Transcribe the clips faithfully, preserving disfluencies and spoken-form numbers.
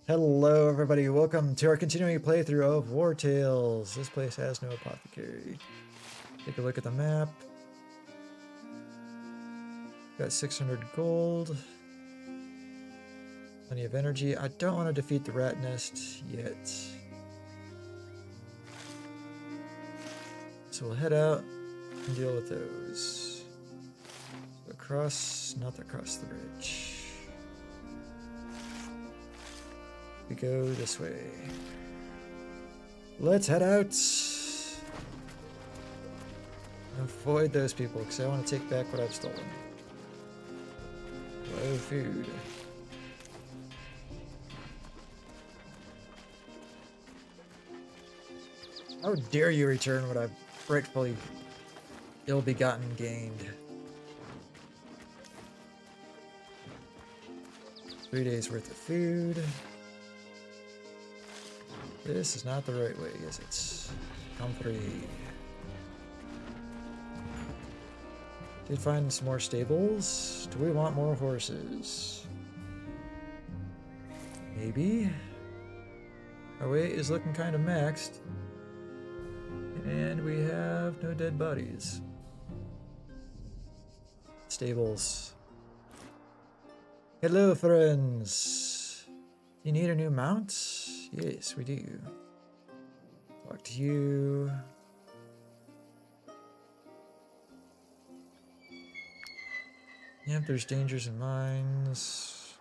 Hello everybody, welcome to our continuing playthrough of Wartales. This place has no apothecary. Take a look at the map. Got six hundred gold. Plenty of energy. I don't want to defeat the rat nest yet. So we'll head out and deal with those. So across, not across the bridge. We go this way. Let's head out. Avoid those people because I want to take back what I've stolen. Low food. How dare you return what I've rightfully ill-begotten gained? Three days worth of food. This is not the right way, is it? Come free. Did find some more stables. Do we want more horses? Maybe. Our weight is looking kind of maxed. And we have no dead bodies. Stables. Hello, friends. You need a new mount? Yes, we do. Talk to you. Yep, there's dangers in mines.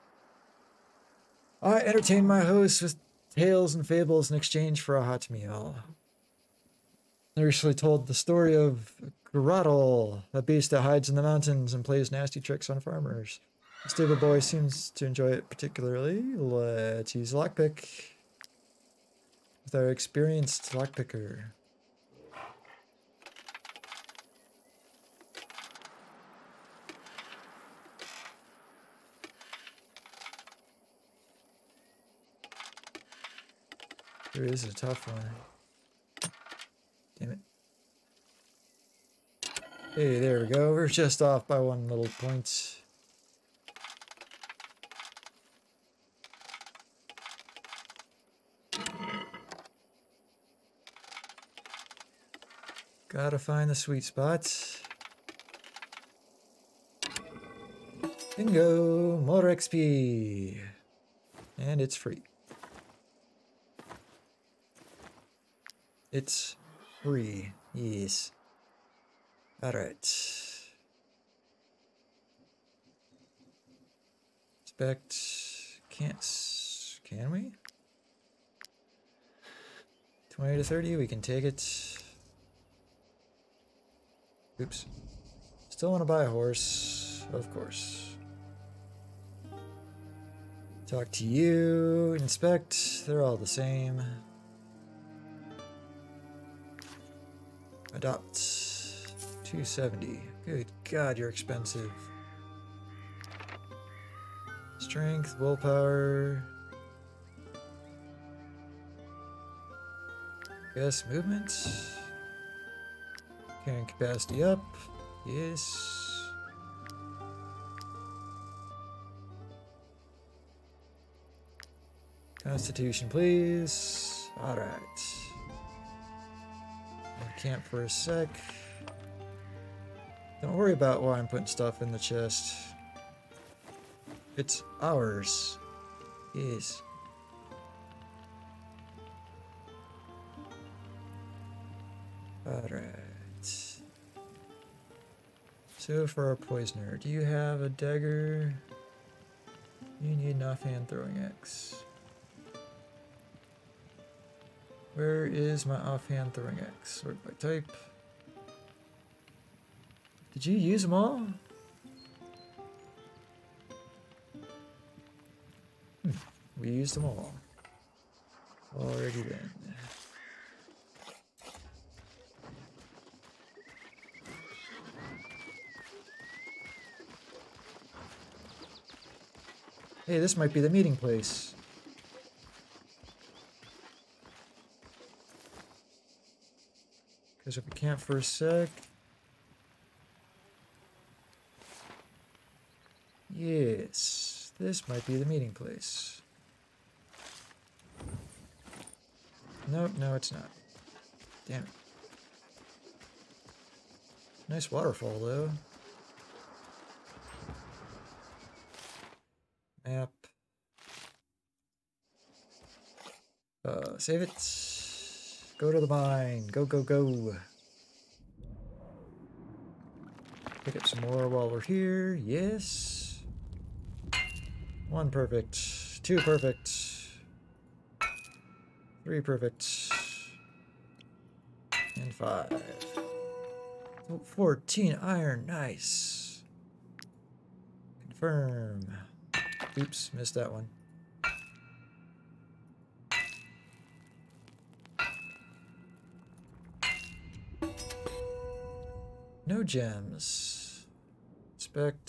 I entertain my hosts with tales and fables in exchange for a hot meal. I recently told the story of Grottle, a beast that hides in the mountains and plays nasty tricks on farmers. The stable boy seems to enjoy it particularly. Let's use lockpick with our experienced lockpicker. There is a tough one. Damn it. Hey, there we go. We're just off by one little point. Gotta find the sweet spot. Bingo! More X P! And it's free. It's free. Yes. Alright. Expect... Can't... Can we? twenty to thirty, we can take it. Oops. Still want to buy a horse, of course. Talk to you, inspect, they're all the same. Adopt, two seventy. Good God, you're expensive. Strength, willpower. Guess movement. Carrying capacity up. Yes. Constitution, please. Alright. Camp for a sec. Don't worry about why I'm putting stuff in the chest. It's ours. Yes. Alright. So for our poisoner, do you have a dagger? You need an offhand throwing axe. Where is my offhand throwing axe? Sort by type. Did you use them all? Hmm. We used them all. Already then. Hey, this might be the meeting place. Because if we camp for a sec. Yes, this might be the meeting place. Nope, no, it's not. Damn it. Nice waterfall, though. Map. Uh, save it. Go to the mine. Go, go, go. Pick up some more while we're here. Yes. One perfect. Two perfect. Three perfect. And five. fourteen iron. Nice. Confirm. Oops, missed that one. No gems. Inspect.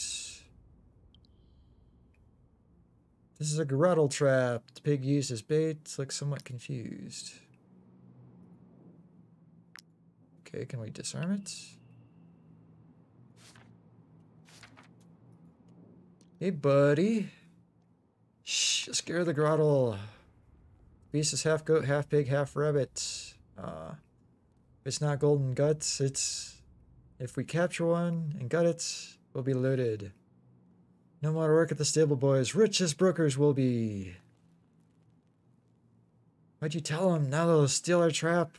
This is a grottle trap. The pig used as bait. Looks somewhat confused. Okay, can we disarm it? Hey, buddy. Shh, scare the grottle. Beast is half goat, half pig, half rabbit. Uh, it's not golden guts. It's... If we capture one and gut it, we'll be loaded. No more work at the stable, boys. Rich as brokers will be. Why'd you tell them? Now they'll steal our trap.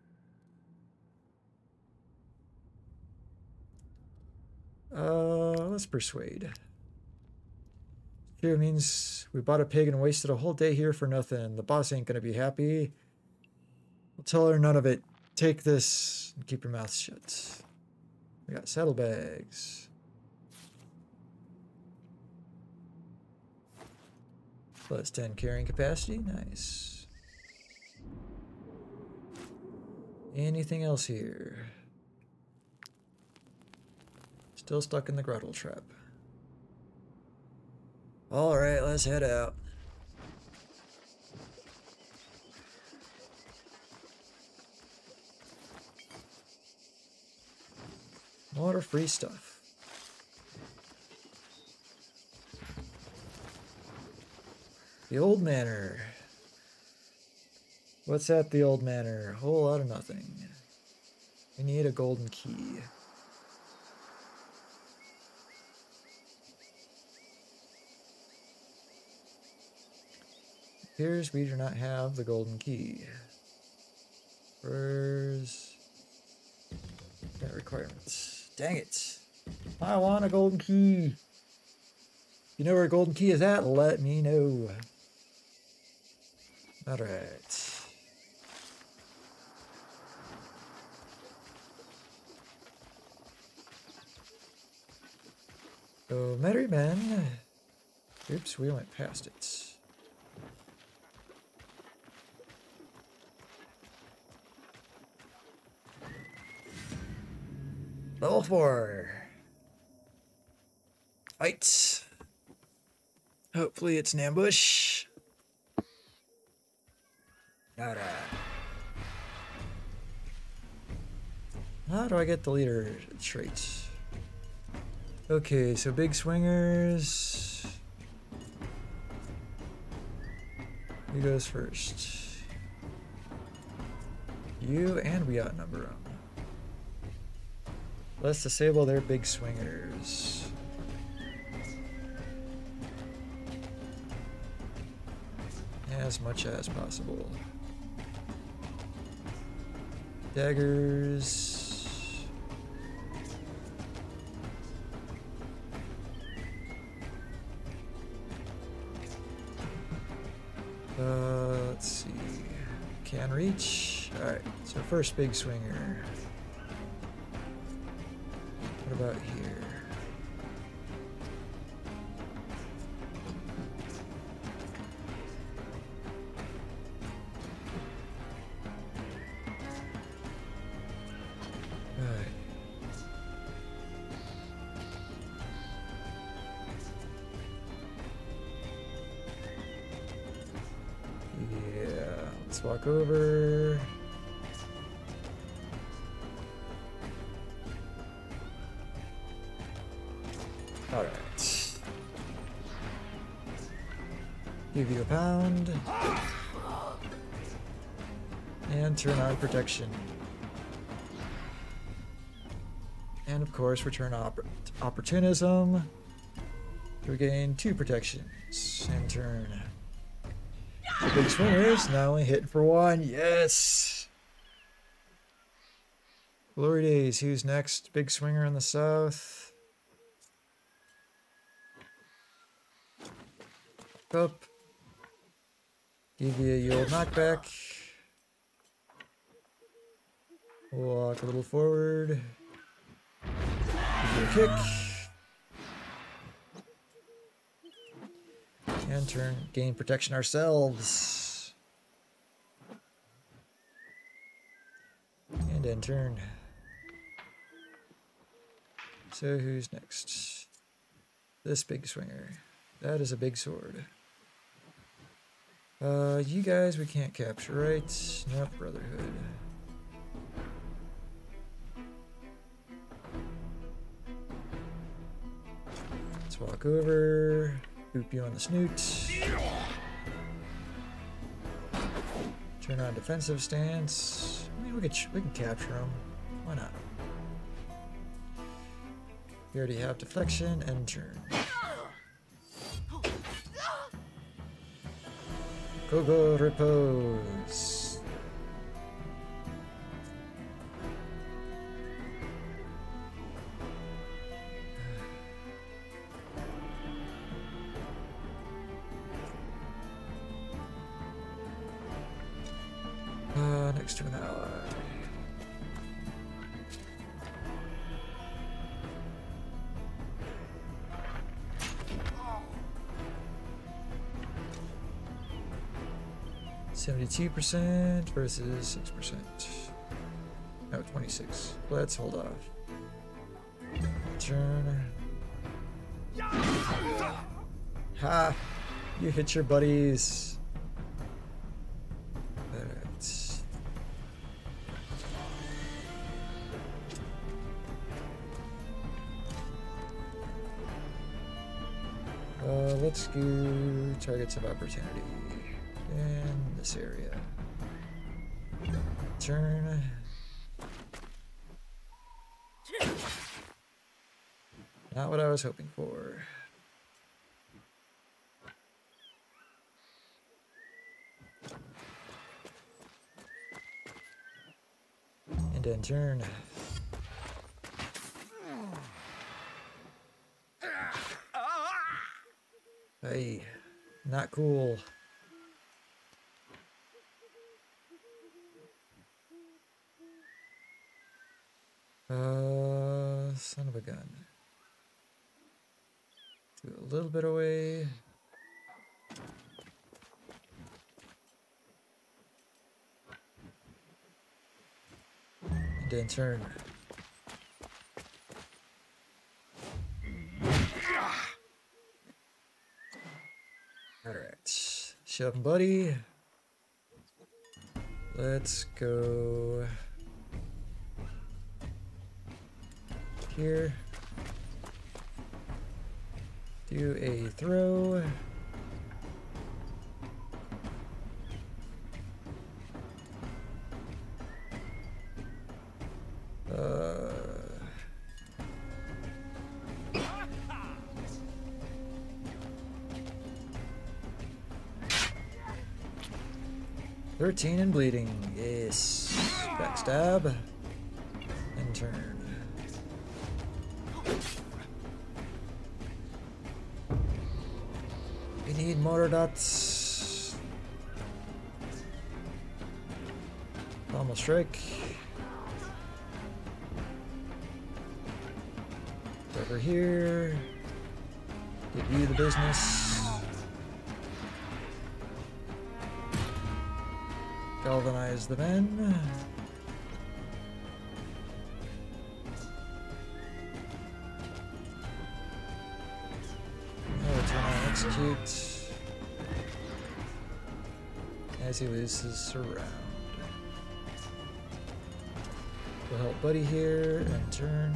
Uh, let's persuade. Here means we bought a pig and wasted a whole day here for nothing. The boss ain't gonna be happy. We'll tell her none of it. Take this and keep your mouth shut. We got saddlebags. Plus ten carrying capacity. Nice. Anything else here? Still stuck in the grottle trap. Alright, let's head out. More free stuff. The old manor. What's at the old manor? A whole lot of nothing. We need a golden key. Appears we do not have the golden key. Where's that requirements? Dang it. I want a golden key. You know where a golden key is at? Let me know. Alright. So, Merryman. Oops, we went past it. Level four. Fight. Hopefully it's an ambush. Alright. How do I get the leader traits? Okay, so big swingers. Who goes first? You, and we outnumber them. Let's disable their big swingers. As much as possible. Daggers. Uh, let's see. Can reach. Alright, so first big swinger. What about here? Alright. Yeah, let's walk over. Alright. Give you a pound. And turn on protection. And of course, return opp opportunism. We gain two protections. And turn. The big swingers now only hitting for one. Yes! Glory days. Who's next? Big swinger in the south. Up. Give you your knockback. Walk a little forward. Give you a kick. And turn. Gain protection ourselves. And end turn. So who's next? This big swinger. That is a big sword. Uh, you guys we can't capture, right? Nope, Brotherhood. Let's walk over. Boop you on the snoot. Turn on defensive stance. I mean, we could we can capture them. Why not? We already have deflection and turn. Go go repose. Uh, next to an ally. seventy-two percent versus six percent. No, twenty-six. Let's hold off. Turn. Ha! You hit your buddies. Alright. Uh, let's do targets of opportunity. In this area. Turn. Not what I was hoping for. And then turn. Hey, not cool. Uh, son of a gun. Do a little bit away. And then turn. Alright. Shove him, buddy. Let's go here. Do a throw. Uh, thirteen and bleeding. Yes. Backstab. And turn. We need mortar dots. Pommel strike. Over here. Give you the business. Galvanize the men. Execute as he loses surround. We'll help buddy here and turn.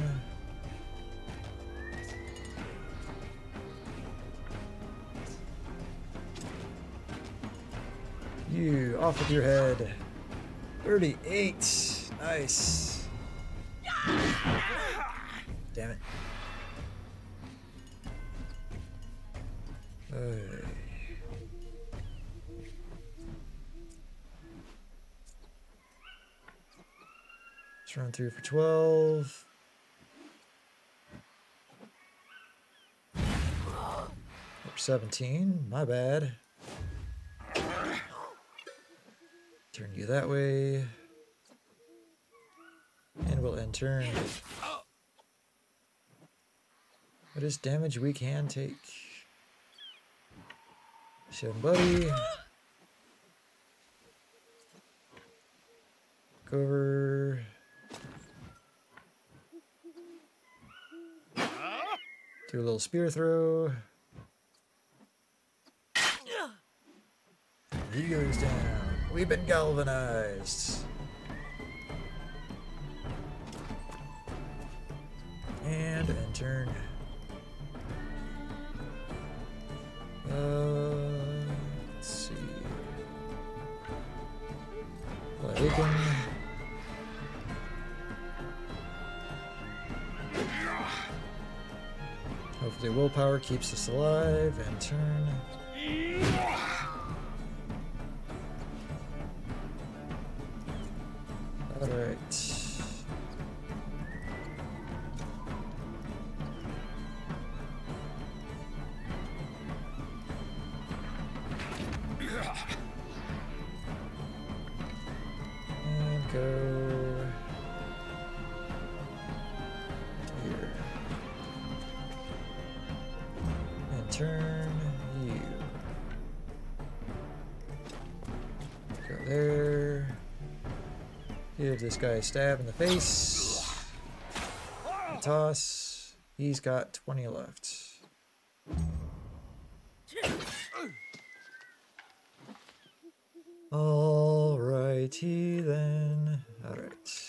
You off with your head. thirty-eight. Nice. Damn it. Hey. Let's run through for twelve. Or seventeen. My bad. Turn you that way. And we'll end turn. What is damage we can take? Seven buddy. Go over. Do a little spear throw. He goes down. We've been galvanized. And end turn. Uh, let's see. Awaken. Hopefully willpower keeps us alive. And turn. Alright. And go here. And turn you. Go there. Give this guy a stab in the face. And toss. He's got twenty left. Alrighty then. Alright.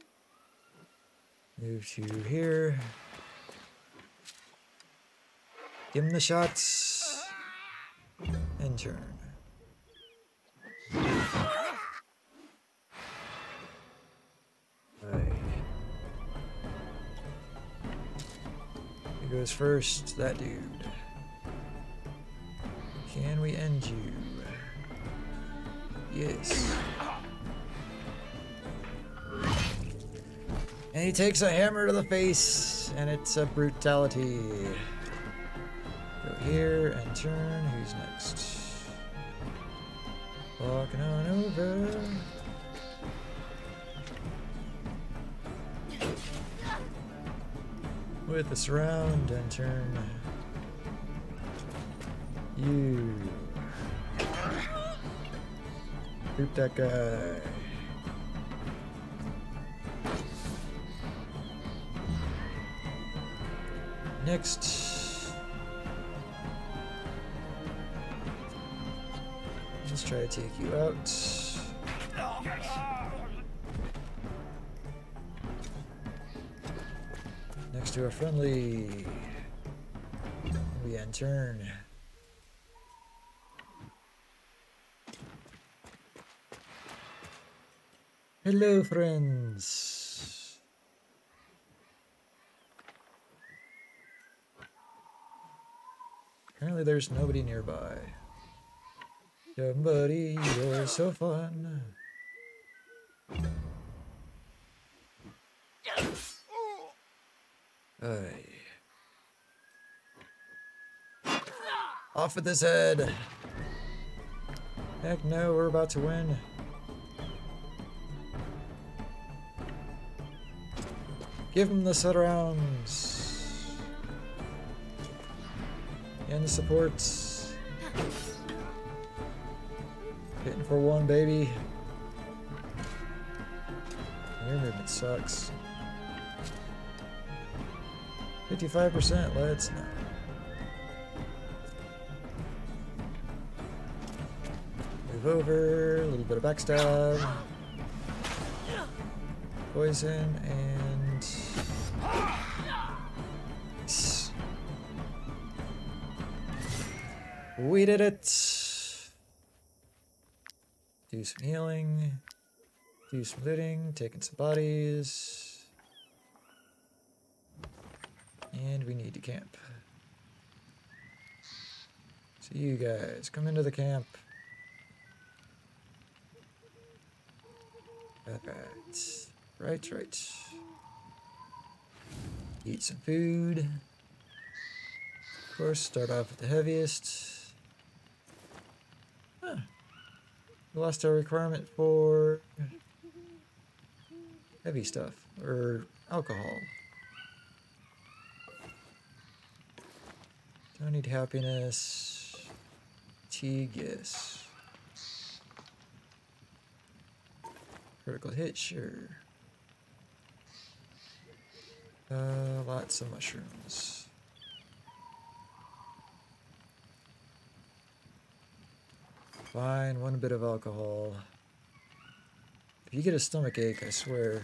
Move to here. Give him the shots. And turn. Who goes first? That dude. Can we end you? Yes. And he takes a hammer to the face, and it's a brutality. Go here and turn. Who's next? Walking on over. With the surround and turn. You. Group that guy. Next. Let's try to take you out. Next to a friendly. We end turn. Hello, friends. Apparently there's nobody nearby. Somebody, you're so fun. Aye. Off with his head. Heck no, we're about to win. Give him the surrounds. And the supports. Hitting for one, baby. Your movement sucks. fifty-five percent, let's know. Move over, a little bit of backstab. Poison, and... we did it! Do some healing. Do some looting, taking some bodies. And we need to camp. So you guys, come into the camp. Alright. Right, right. Eat some food. Of course, start off with the heaviest. Huh. We lost our requirement for heavy stuff, or alcohol. Don't need happiness. Fatigue, yes. Critical hit, sure. Uh, lots of mushrooms. Fine, one bit of alcohol. If you get a stomach ache, I swear.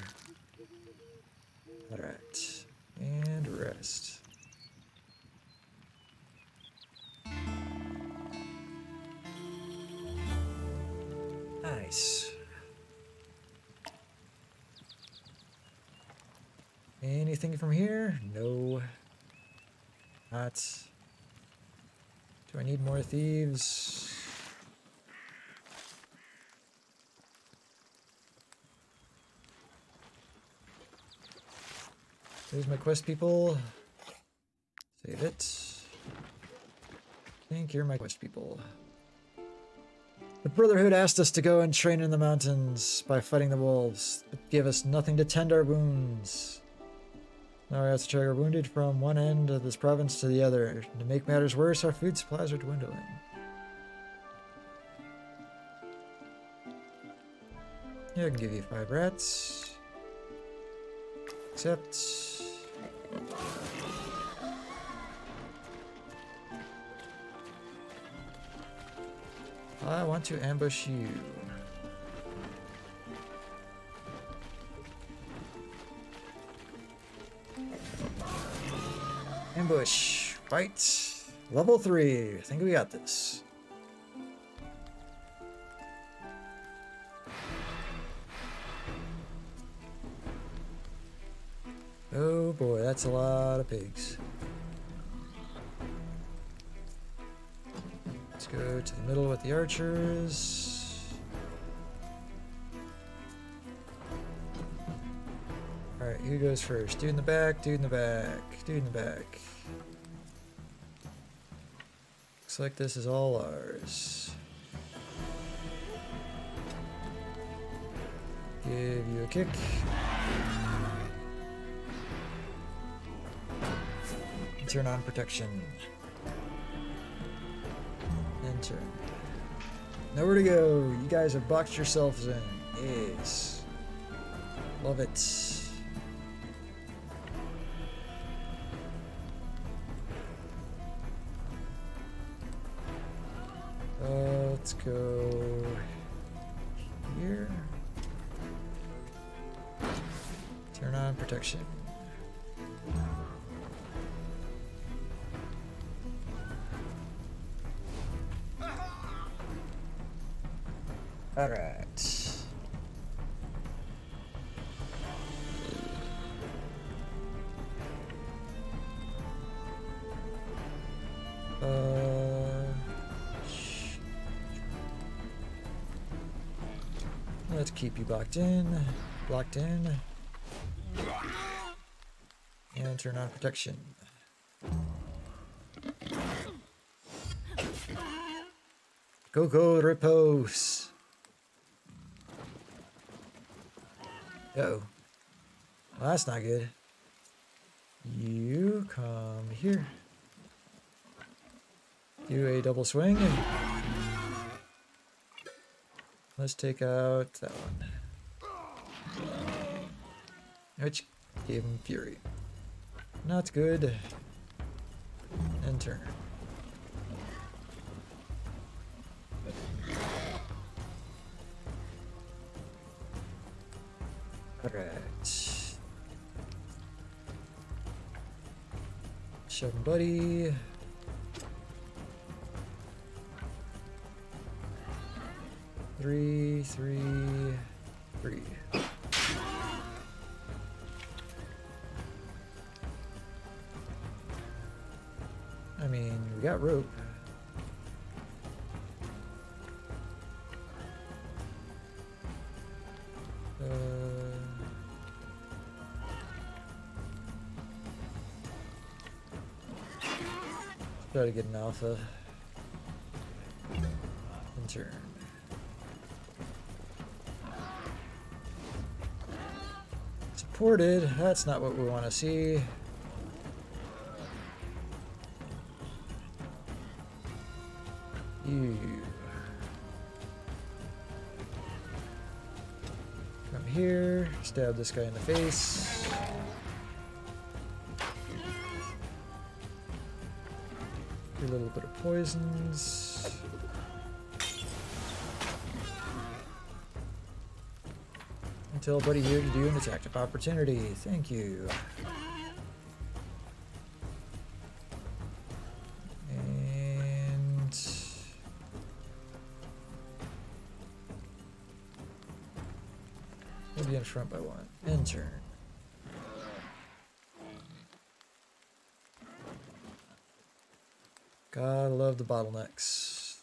Alright. And rest. Nice. Anything from here? No. Not. Do I need more thieves? There's my quest people. Save it. I think you're my quest people. The Brotherhood asked us to go and train in the mountains by fighting the wolves, but gave us nothing to tend our wounds. Now we have to track our wounded from one end of this province to the other. To make matters worse, our food supplies are dwindling. Yeah, I can give you five rats. Except... I want to ambush you. Ambush. Fight. Level three. I think we got this. Oh boy, that's a lot of pigs. Let's go to the middle with the archers. Alright, who goes first? Dude in the back, dude in the back, dude in the back. Looks like this is all ours. Give you a kick. Turn on protection. And turn. Nowhere to go. You guys have boxed yourselves in. Yes. Love it. Uh, let's go here. Turn on protection. All right. Uh, let's keep you blocked in, blocked in, and turn on protection. Go, go, repose. Uh-oh. Well, that's not good. You come here. Do a double swing. And let's take out that one. Which gave him fury. Not good. And turn. Alright. Shove him, buddy. Three, three. Three. I mean, we got rope. Uh, try to get an alpha. In turn. Supported. That's not what we want to see. You come here, stab this guy in the face. Do a little bit of poisons. Tell buddy here to do an attack of opportunity. Thank you. And we'll be in front by one. End turn. Gotta love the bottlenecks.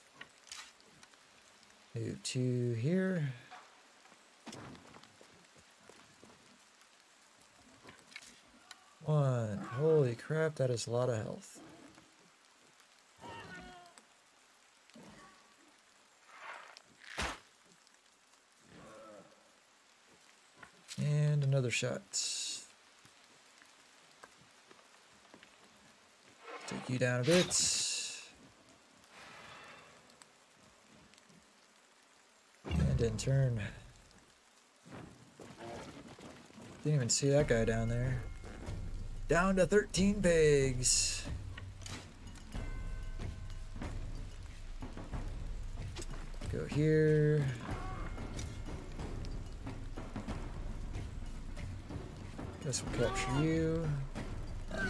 Move two here. One. Holy crap, that is a lot of health. And another shot. Take you down a bit. And in turn. Didn't even see that guy down there. Down to thirteen pigs. Go here. Guess we'll capture you. Oh,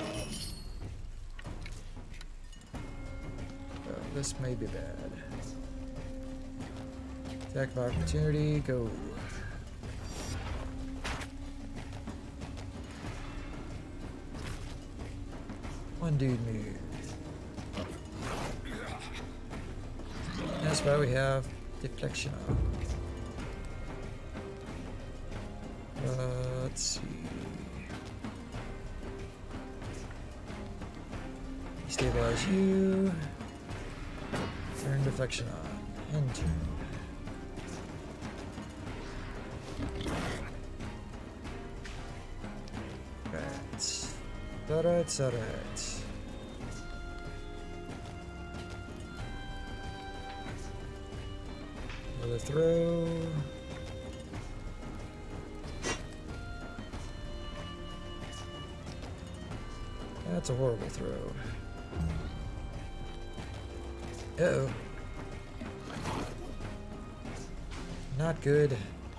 this may be bad. Attack of opportunity, go. One dude move. That's why we have deflection on. Uh, let's see. Stabilize you. Turn deflection on. And turn. Right. Alright, alright. Another throw. That's a horrible throw. Uh-oh. Not good.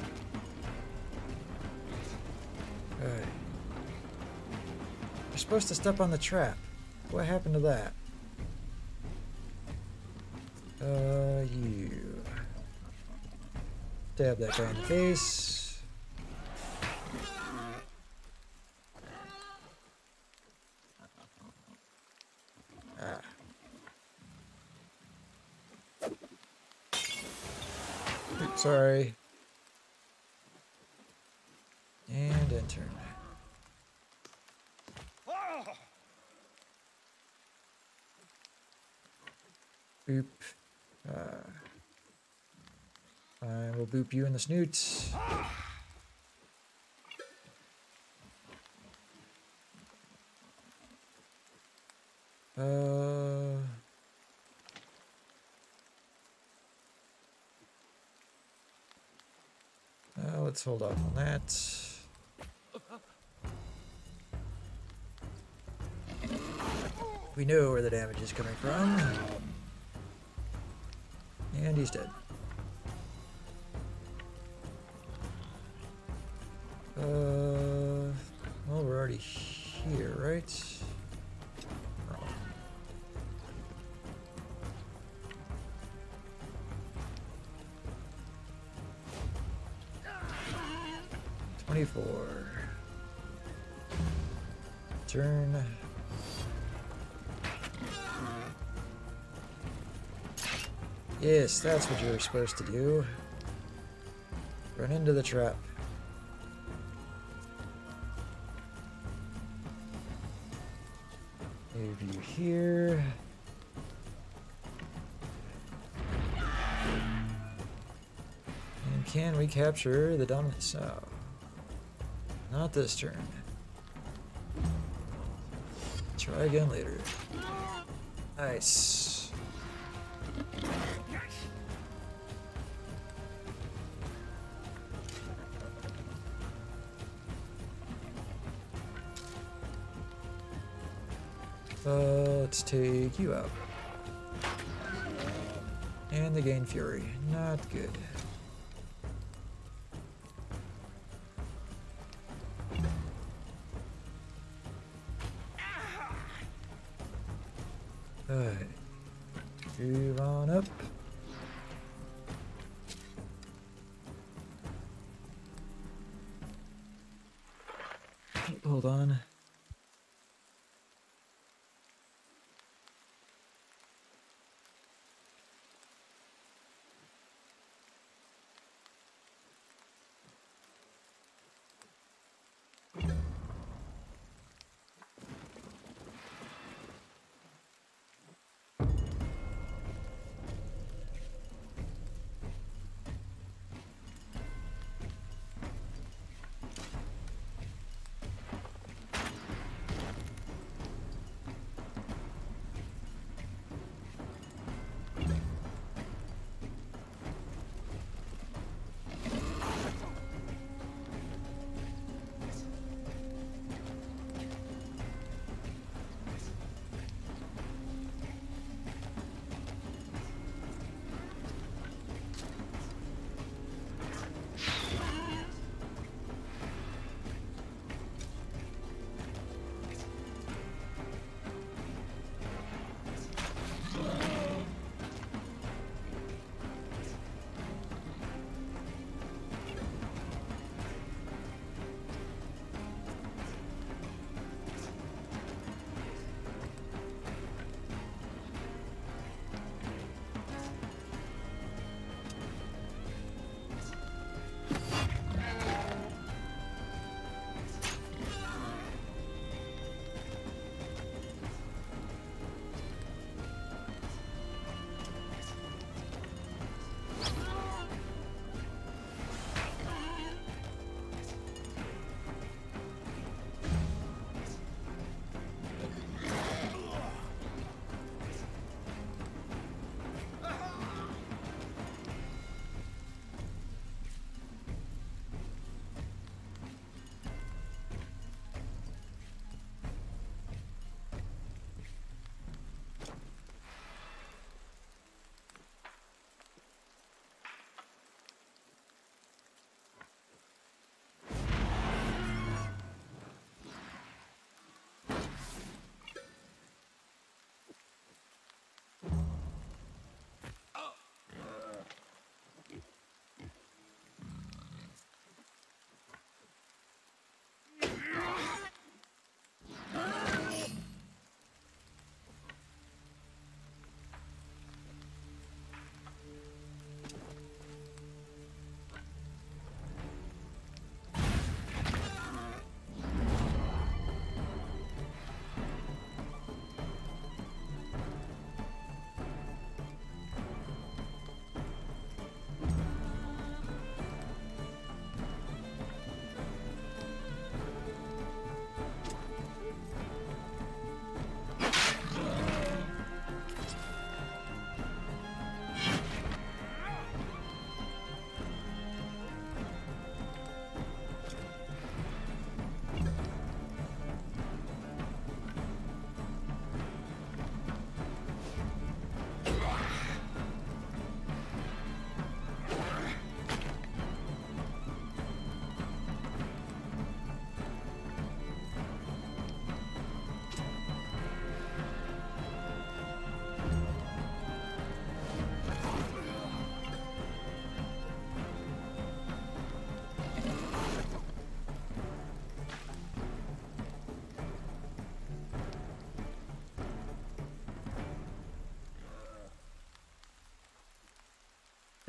Alright. You're supposed to step on the trap. What happened to that? Uh, you. Stab that guy in the face. Ah. Oops, sorry. And enter. Boop. Uh, I will boop you in the snoot. Uh, uh, let's hold off on that. We know where the damage is coming from. And he's dead. Uh, well, we're already here, right? Oh. twenty-four. Turn. Yes, that's what you were supposed to do. Run into the trap. Move you here. And can we capture the dominant sow? Not this turn. Try again later. Nice. Uh, let's take you out. And they gain fury. Not good. Alright. Move on up. Hold on.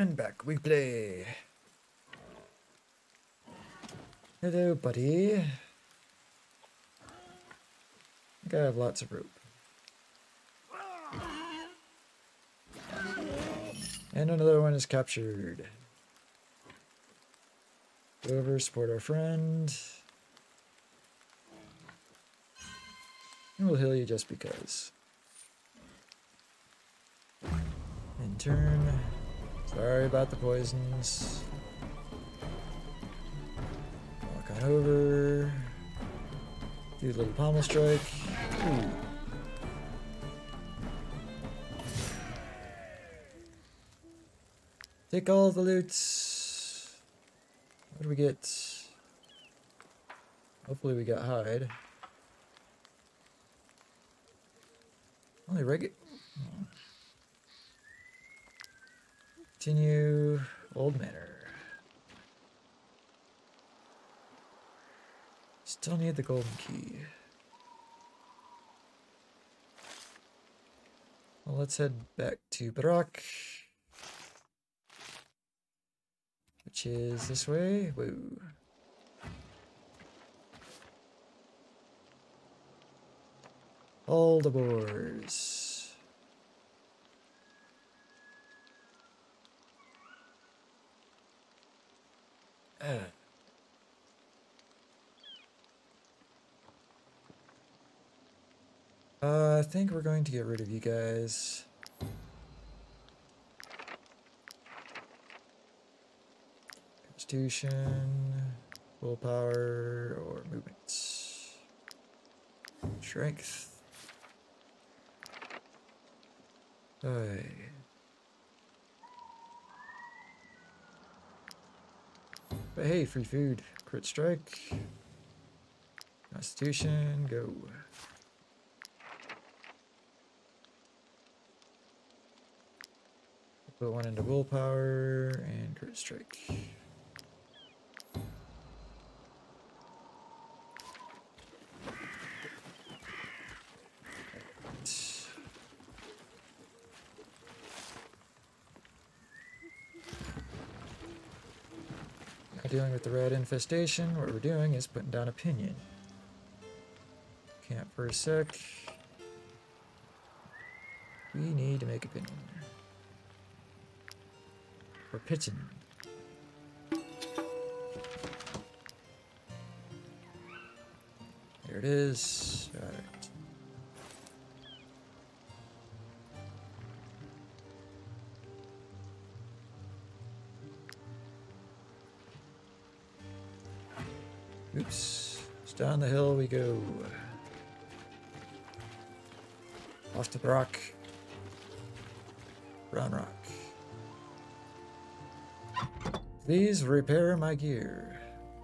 And back we play. Hello, buddy. I think I have lots of rope. And another one is captured. Go over, support our friend. And we'll heal you just because. In turn. Sorry about the poisons. Walk on over. Do a little pommel strike. Ooh. Take all the loots. What do we get? Hopefully we got hide. Only regular. Oh. Continue. Old Manor. Still need the golden key. Well, let's head back to Barak. Which is this way. Woo. All the boars. Uh. uh, I think we're going to get rid of you guys. Constitution, willpower, or movement. Strength. Aye. But hey, free food. Crit strike. Constitution, go. Put one into willpower and crit strike. Dealing with the red infestation, what we're doing is putting down a pinion. Camp for a sec. We need to make a pinion. We're pitching. There it is. All right. Oops. It's down the hill we go. Off to Brock. Brown Rock. Please repair my gear.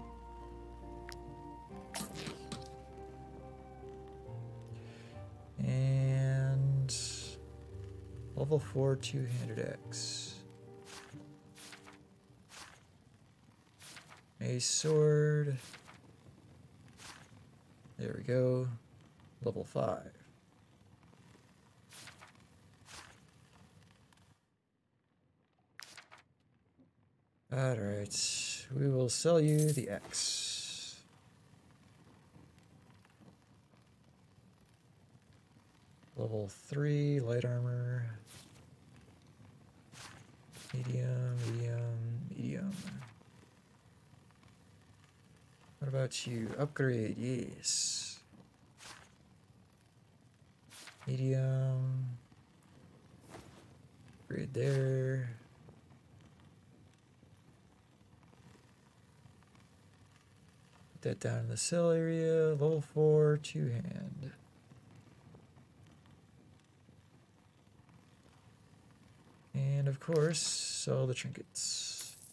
And level four two-handed axe. A sword. There we go. Level five. Alright. We will sell you the X. Level three, light armor. Medium, medium, medium. What about you? Upgrade, yes. Medium. Upgrade there. Put that down in the cell area. Level four, two hand. And of course, sell the trinkets.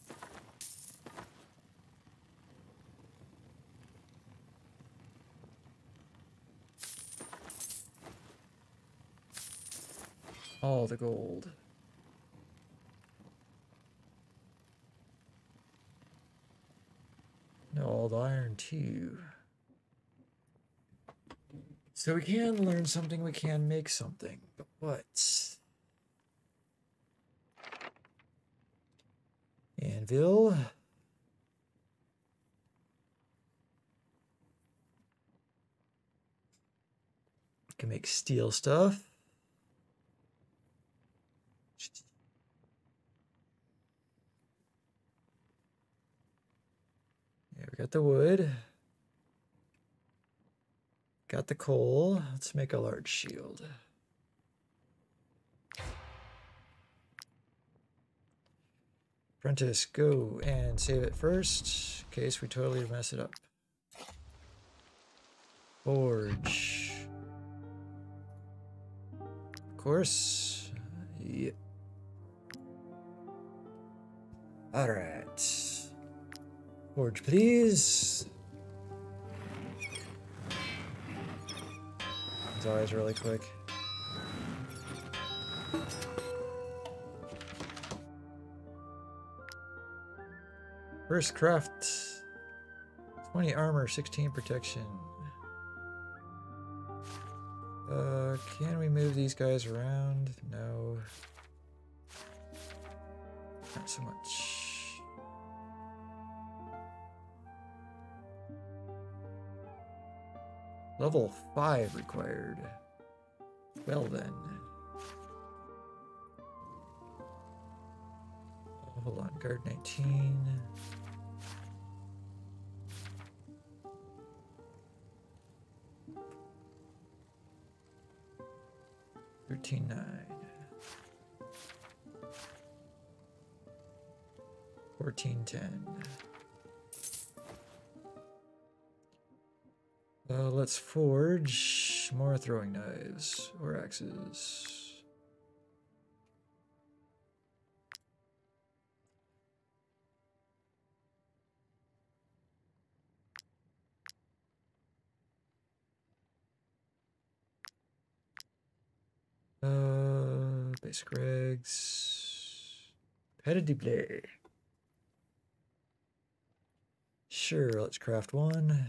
All the gold. No, all the iron too. So we can learn something, we can make something. But what? anvil. Can make steel stuff. Yeah, we got the wood. Got the coal. Let's make a large shield. Apprentice, go and save it first, in case we totally mess it up. Forge. Of course. Yep. Alright. Forge, please. It's always really quick. First craft. twenty armor, sixteen protection. Uh, can we move these guys around? No. Not so much. Level five required. Well then. Oh, hold on, guard nineteen. thirteen nine. fourteen ten. Uh, let's forge more throwing knives or axes. Uh, basic regs. Petit de blé. Sure, let's craft one.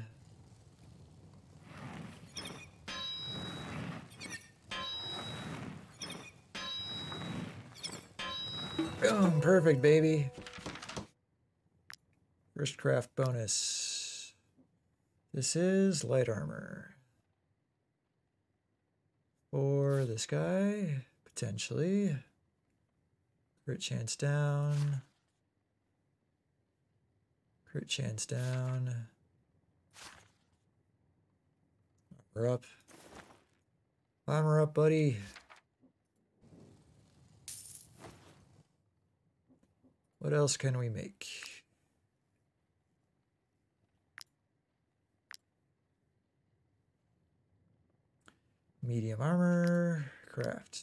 Boom, perfect, baby. First craft bonus. This is light armor. For this guy, potentially. Crit chance down. Crit chance down. Armor up. Armor up, buddy. What else can we make? Medium armor, craft.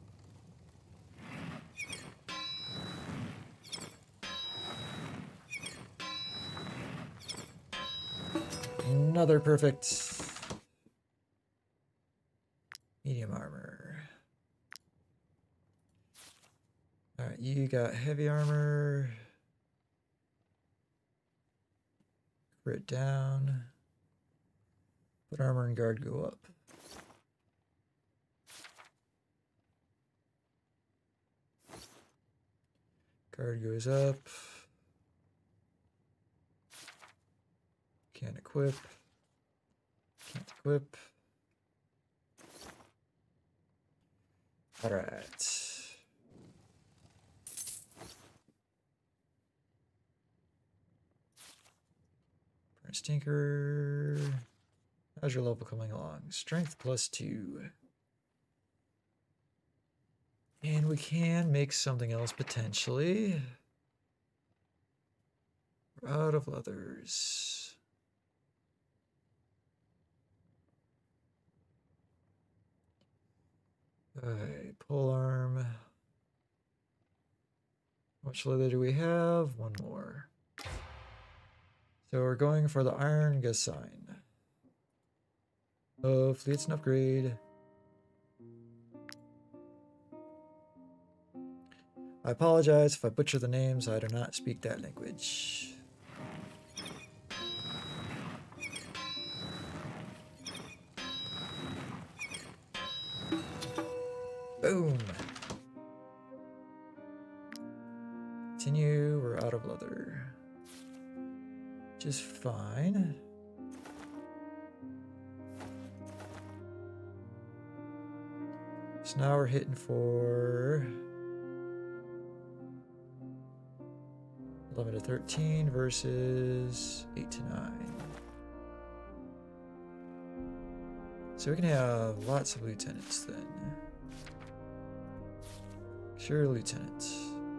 Another perfect. Medium armor. Alright, you got heavy armor. Crit down. But armor and guard go up. Guard goes up. Can't equip. Can't equip. Alright. Prince Tinker. How's your level coming along? Strength plus two. And we can make something else potentially. We're out of leathers. Alright, polearm. How much leather do we have? One more. So we're going for the iron Gassign. Hopefully it's an upgrade. I apologize if I butcher the names. I do not speak that language. Boom. Continue, we're out of leather. Which is fine. So now we're hitting for eleven to thirteen versus eight to nine. So we can have lots of lieutenants then. Sure, lieutenant.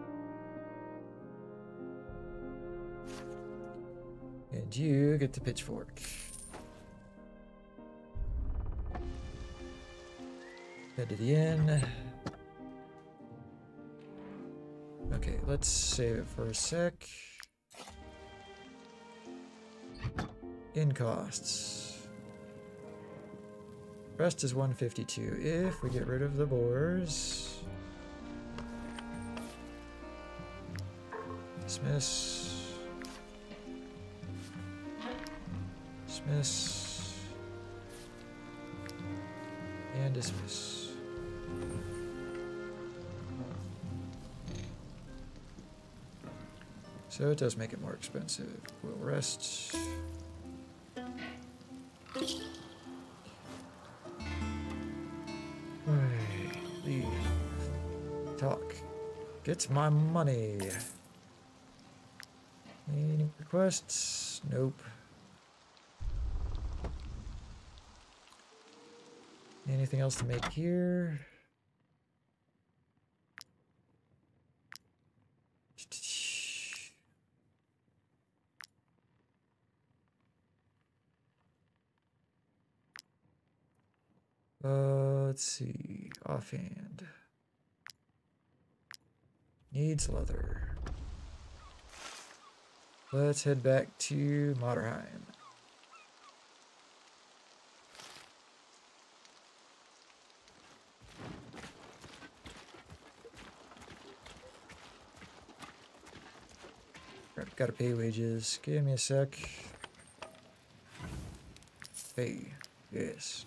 And you get the pitchfork. Head to the inn. Okay, let's save it for a sec. Inn costs. Rest is one fifty-two if we get rid of the boars. Dismiss. Dismiss. And dismiss. So it does make it more expensive. We'll rest. Leave. Talk. Gets my money. Any requests? Nope. Anything else to make here? Uh, let's see. Offhand. Needs leather. Let's head back to Moderheim. Gotta pay wages. Give me a sec. Pay. Yes.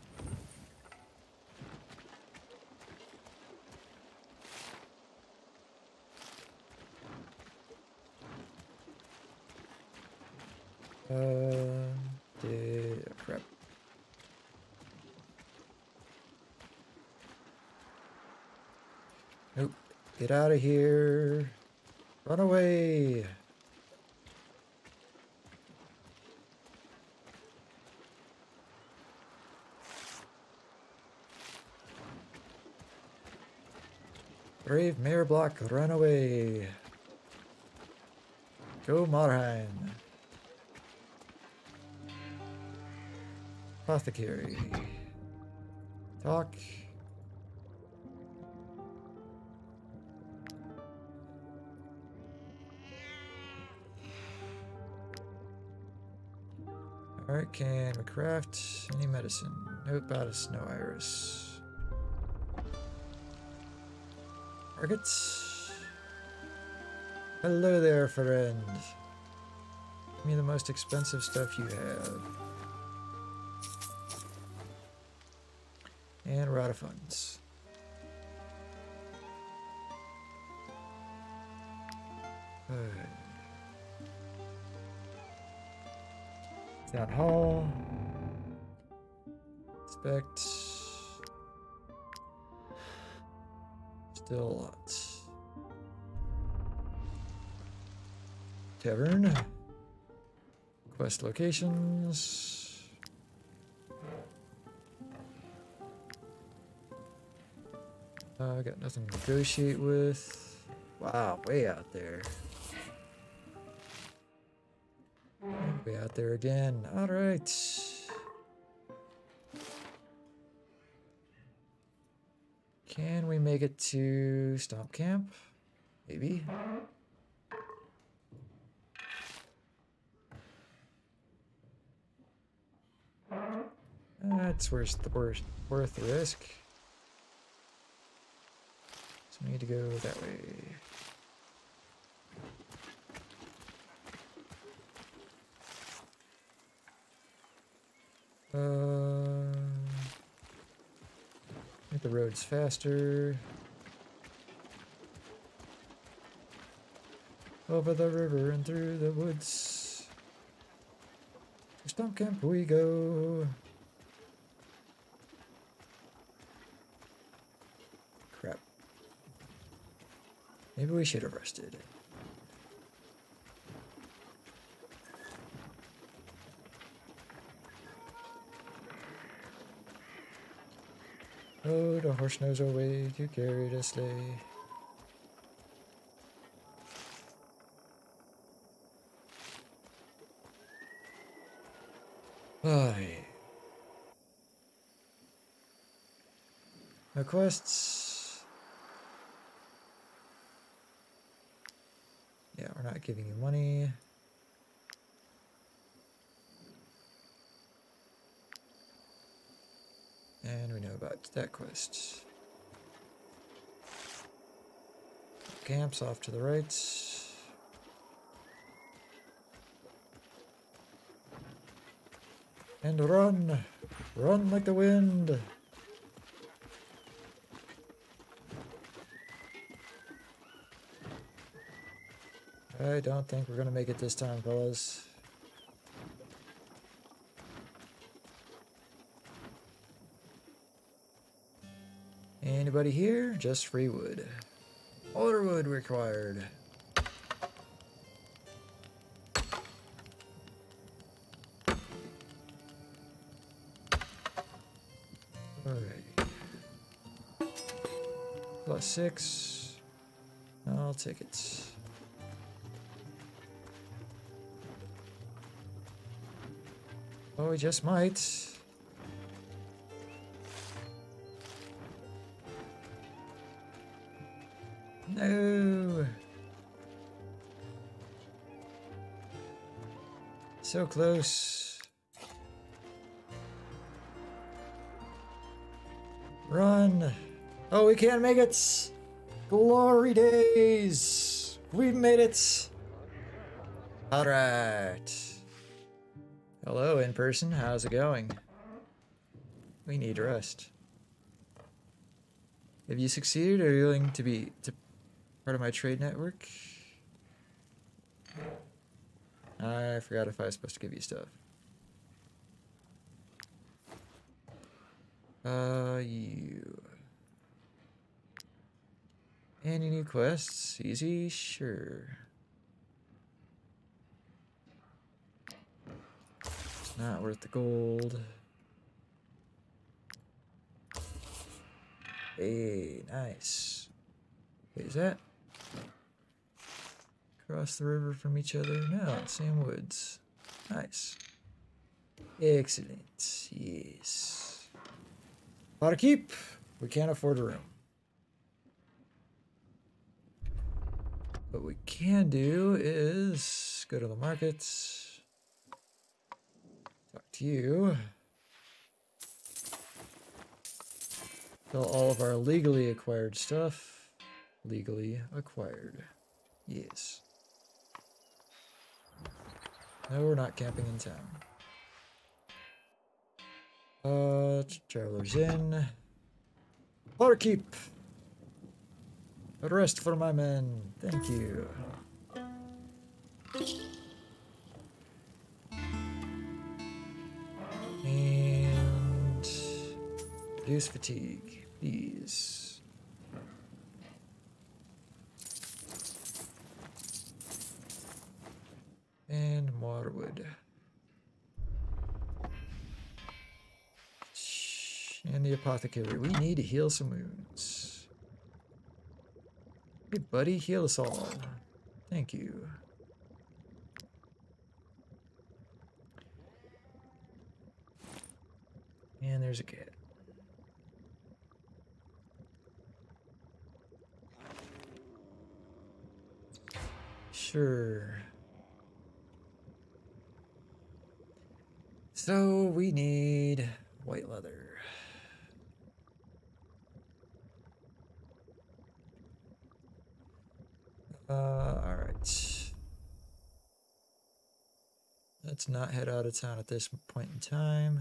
Uh, did, oh, crap. Nope. Get out of here. Run away. Brave Mayor Block, run away. Go Marheim. Apothecary. Talk. Alright, can we craft any medicine? Nope, out of snow iris. Targets. Hello there, friend. Give me the most expensive stuff you have. And we're out of funds. Good. Town hall. Inspect. Still a lot. Tavern. Quest locations. I uh, got nothing to negotiate with. Wow, way out there. Way out there again. All right. Can we make it to Stomp Camp? Maybe. That's worth the worth worth the risk. So we need to go that way. Uh, make the roads faster. Over the river and through the woods. To Stump Camp we go. Crap. Maybe we should have rested. Oh, the horse knows our way to carry the sleigh. Aye. No quests. Yeah, we're not giving you money. And we know about that quest. Camps off to the right. And run! Run like the wind! I don't think we're gonna make it this time, fellas. Anybody here? Just free wood. Older wood required. Alright. Plus six. I'll take it. Oh, we just might. No. So close. Run. Oh, we can't make it. Glory days. We made it. All right. Hello, in person. How's it going? We need rest. Have you succeeded? Are you willing to be to part of my trade network? I forgot if I was supposed to give you stuff. Uh, you. Any new quests? Easy? Sure. It's not worth the gold. Hey, nice. Wait, is that across the river from each other? No, same woods. Nice. Excellent. Yes. Lot to keep. We can't afford a room. What we can do is go to the markets. Talk to you. Sell all of our legally acquired stuff. Legally acquired. Yes. No, we're not camping in town. Uh, Traveler's Inn. Water keep. A rest for my men. Thank you. And reduce fatigue, please. And more wood. And the apothecary. We need to heal some wounds. Hey, buddy, heal us all. Thank you. And there's a cat. Sure. So we need white leather. Uh, all right. Let's not head out of town at this point in time.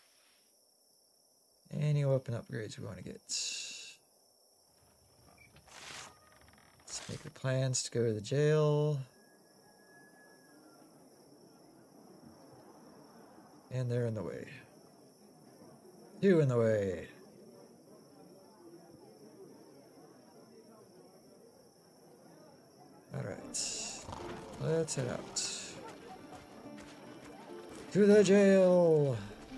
Any weapon upgrades we want to get. Let's make the plans to go to the jail. And they're in the way. Two in the way. Alright. Let's head out. To the jail!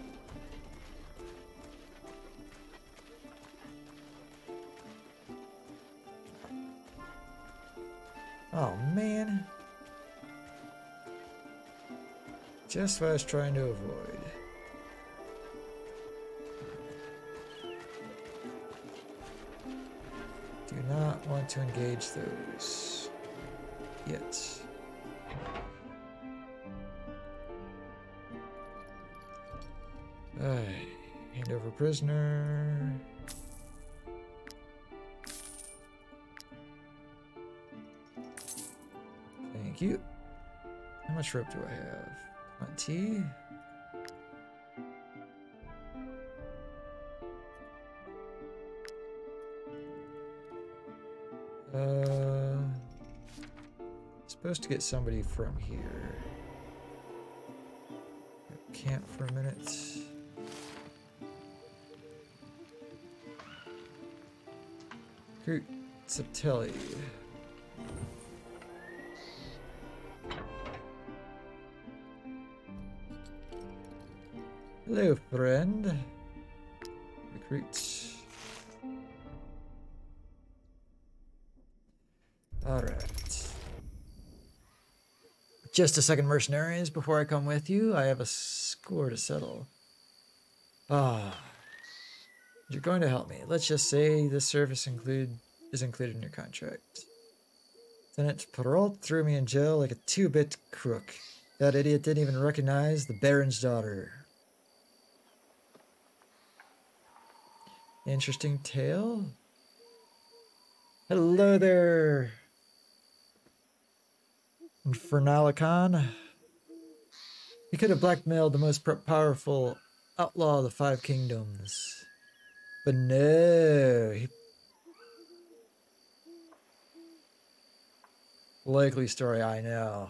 Oh man. Just what I was trying to avoid. Do not want to engage those yet. Alright, hand over prisoner. Thank you. How much rope do I have? twenty. Uh, supposed to get somebody from here. Camp for a minute. Groot Saptelli. Hello, friend. Recruit. All right. Just a second, mercenaries. Before I come with you, I have a score to settle. Ah. You're going to help me. Let's just say this service include is included in your contract. Lieutenant Perrault threw me in jail like a two-bit crook. That idiot didn't even recognize the Baron's daughter. Interesting tale. Hello there, Infernalicon. He could have blackmailed the most powerful outlaw of the Five Kingdoms. But no. He... Likely story, I know.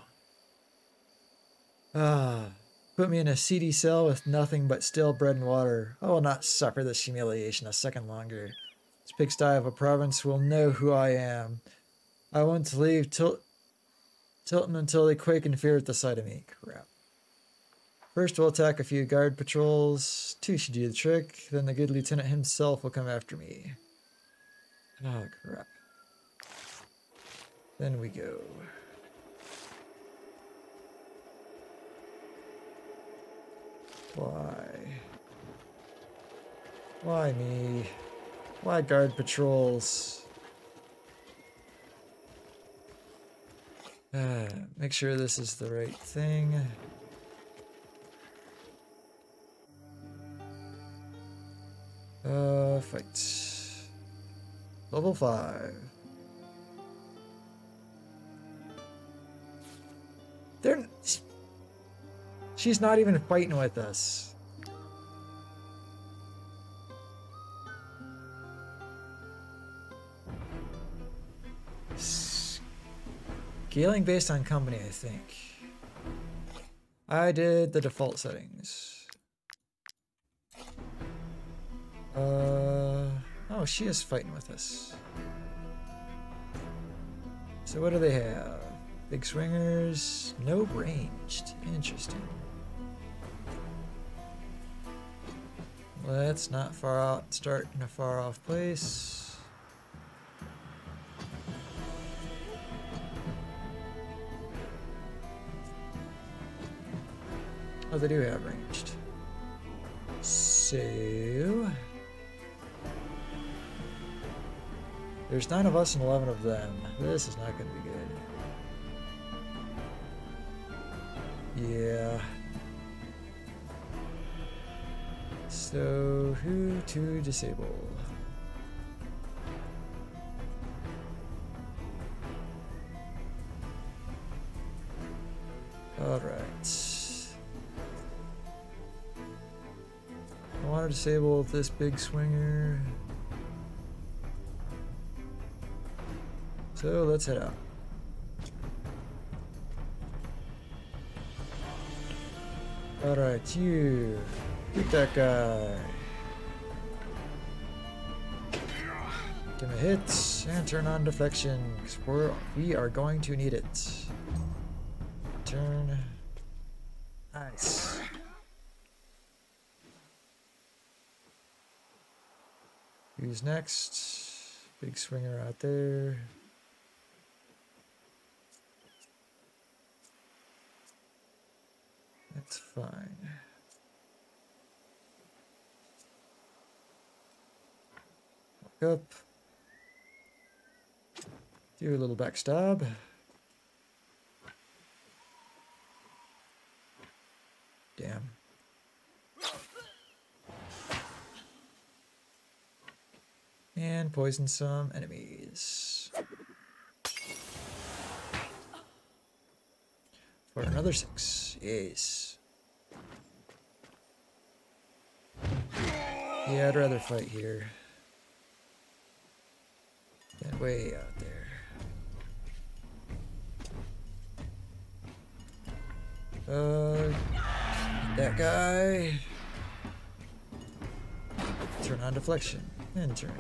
Ah. Put me in a seedy cell with nothing but stale bread and water. I will not suffer this humiliation a second longer. This pigsty of a province will know who I am. I won't leave Til Tilton until they quake in fear at the sight of me. Crap. First we'll attack a few guard patrols. Two should do the trick. Then the good lieutenant himself will come after me. Oh, crap. Then we go. Why? Why me? Why guard patrols? Uh, make sure this is the right thing. Uh, fight. Level five. They're... She's not even fighting with us. Scaling based on company, I think. I did the default settings. Uh, oh, she is fighting with us. So what do they have? Big swingers, no ranged. Interesting. Let's not far out, start in a far off place. Oh, they do have ranged. So there's nine of us and eleven of them. This is not going to be good. Yeah. So, who to disable? Alright. I want to disable this big swinger. So, let's head out. Alright, you. Shoot that guy. Give him a hit and turn on deflection, because we're, we are going to need it. Turn. Nice. Who's next? Big swinger out there. That's fine. Walk up. Do a little backstab. Damn. And poison some enemies. For another six. Yes. Yeah, I'd rather fight here than way out there. Uh, that guy. Turn on deflection and turn.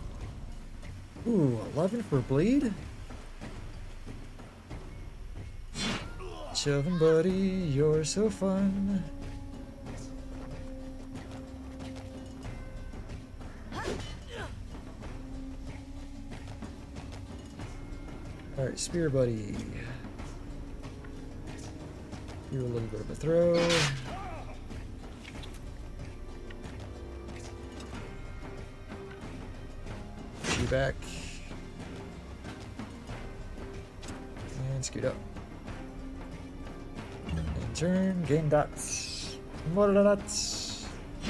Ooh, eleven for bleed? Shelvin' buddy, you're so fun. Alright, spear buddy. Do a little bit of a throw. Shoot you back. And scoot up. And turn, gain dots. More dots.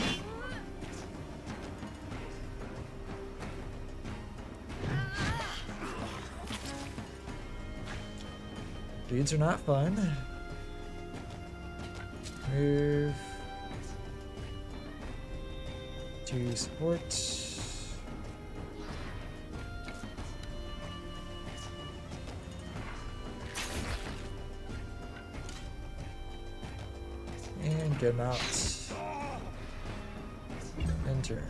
Dudes are not fun. Move to support. And get him out. And turn.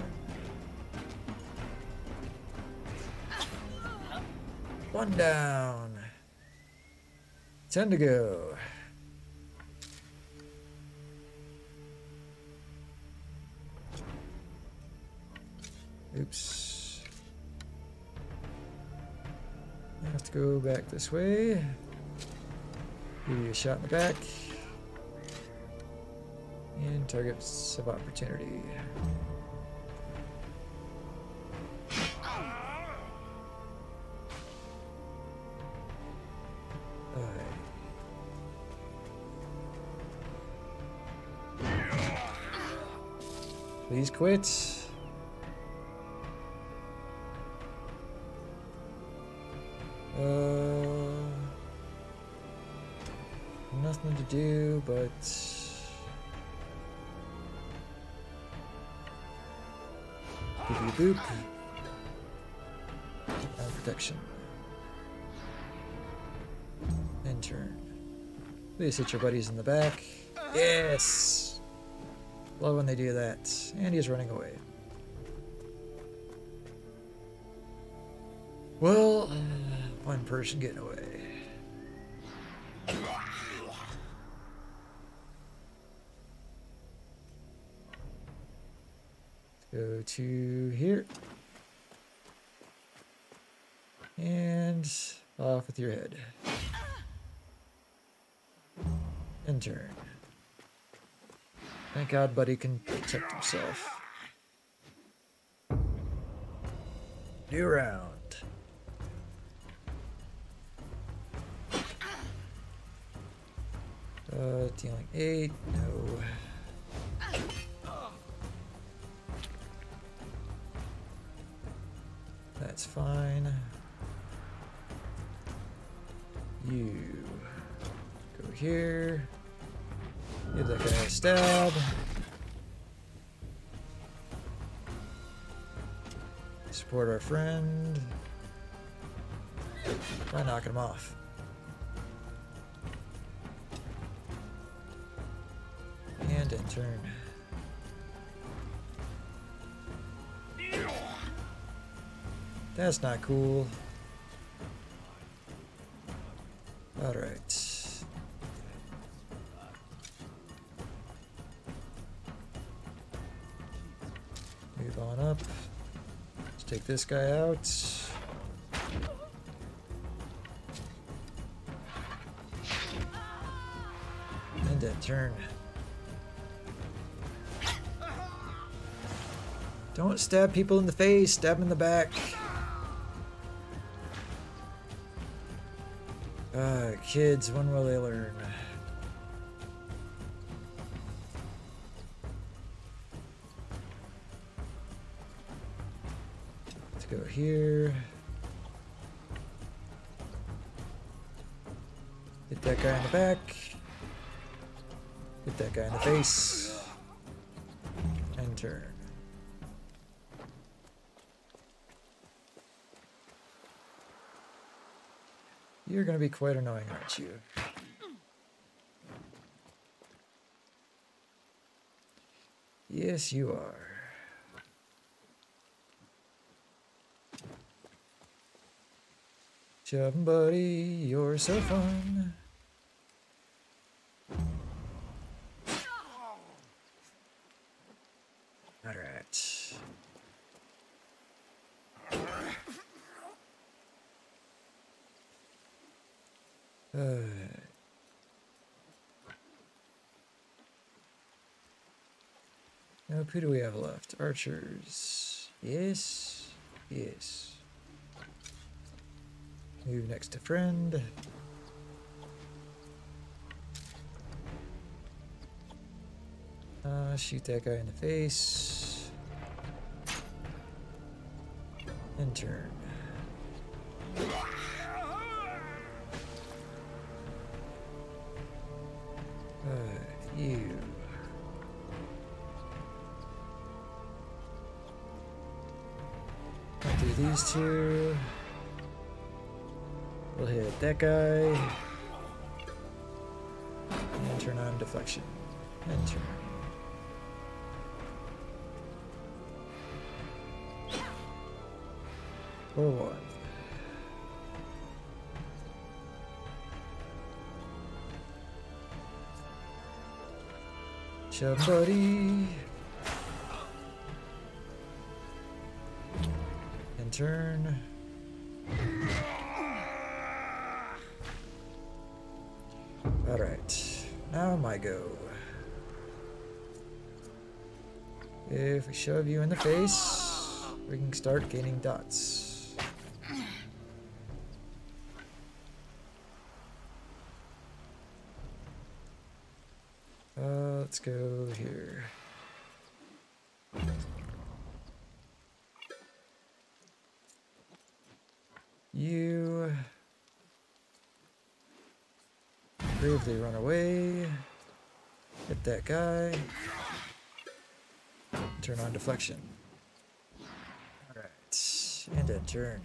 One down. Ten to go. Oops. I have to go back this way. Give you a shot in the back. And targets of opportunity. Please quit. Uh, nothing to do, but give you a boop. And protection. And turn. Please hit your buddies in the back. Yes! Love when they do that. And he's running away. Well, uh, one person getting away. Go to here. And off with your head. And turn. Thank God Buddy can protect himself. New round. Uh, dealing eight, no. That's fine. You go here. Give that guy a stab. Support our friend. Try knocking him off. And then turn. That's not cool. Alright. Move on up. Let's take this guy out. And then turn. Don't stab people in the face, stab them in the back. Ah, kids, when will they learn? Let's go here. Hit that guy in the back. Hit that guy in the face. And turn. You're gonna be quite annoying, aren't you? Yes, you are. Shoving buddy, you're so fun. Alright. Uh, now, who do we have left? Archers. Yes. Yes. Move next to friend. Uh, shoot that guy in the face. And turn. Uh, you. I'll do these two. We'll hit that guy. And turn on deflection. And turn. Or one. Shove buddy. And turn. Alright. Now my go. If we shove you in the face, we can start gaining dots. Uh, let's go here. You bravely run away. Hit that guy. Turn on deflection. Alright. And then turn.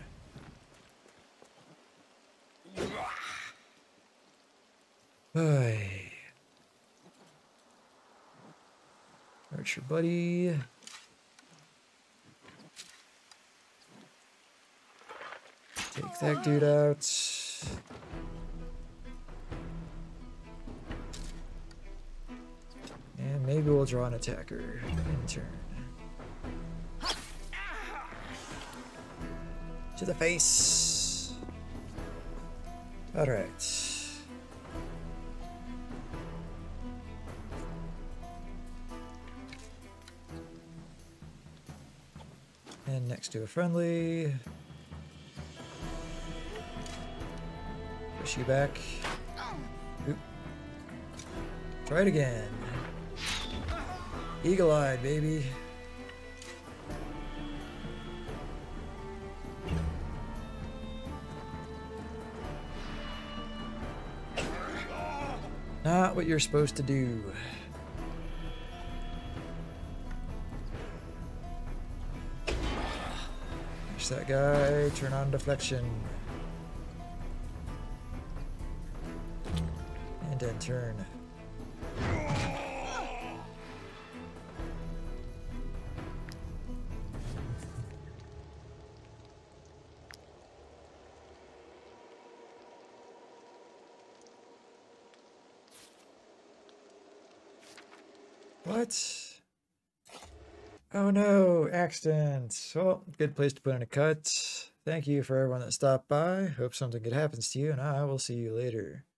Hey. Archer buddy. Take that dude out. And maybe we'll draw an attacker in turn. To the face. Alright. And next to a friendly. Push you back. Oop. Try it again. Eagle-eyed, baby. Not what you're supposed to do. Push that guy, turn on deflection. And then turn. What? Oh no, accident. Well, good place to put in a cut. Thank you for everyone that stopped by. Hope something good happens to you, and I will see you later.